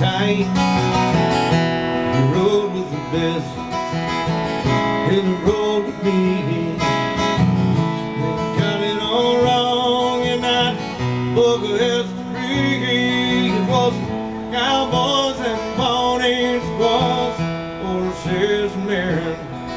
tight. You rode with the best, and the road with me. They got it all wrong in that book of history. It was cowboys and ponies, was horses and men.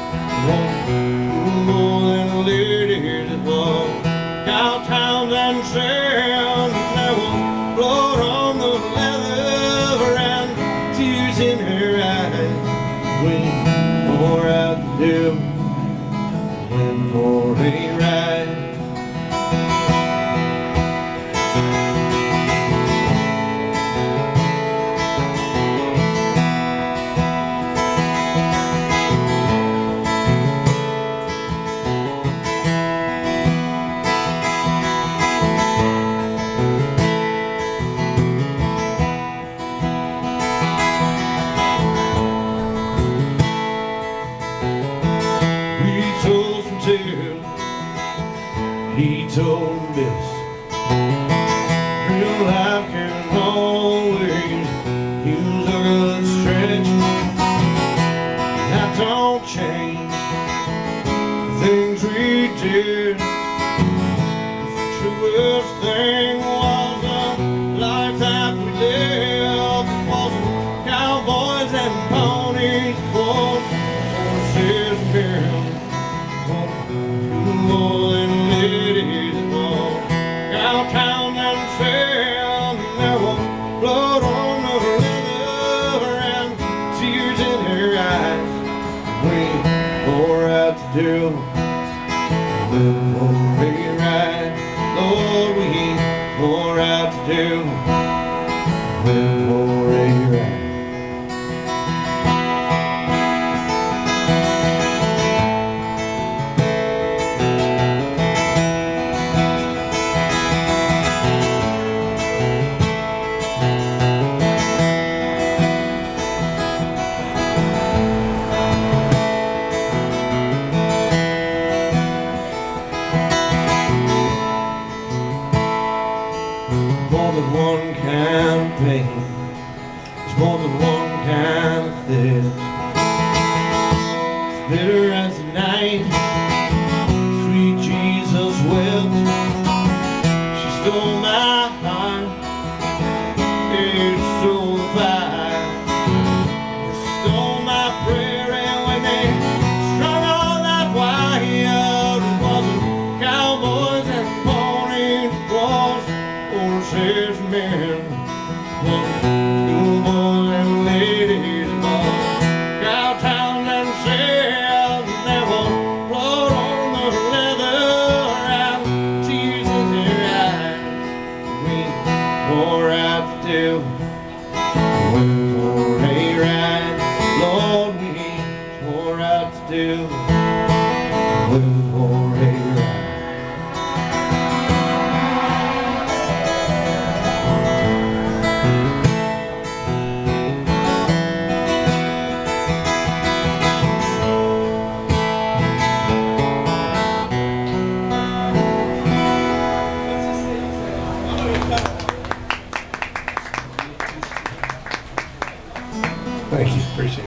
One more than ladies, it was cowtowns and sand. There was blood on the leather and tears in her eyes. We wore out the devil, went for a ride. He told me this: real life can always use a good stretch. That don't change the things we did. The truest thing was the life that we lived. It wasn't cowboys and ponies, it was horses and men. More than ladies, it was cowtown and sand. There was blood on the leather and tears in her eyes. We wore out the devil, went for a ride. Lord, we wore out the devil, went for a ride. More than one kind of pain, there's more than one kind of this. It's bitter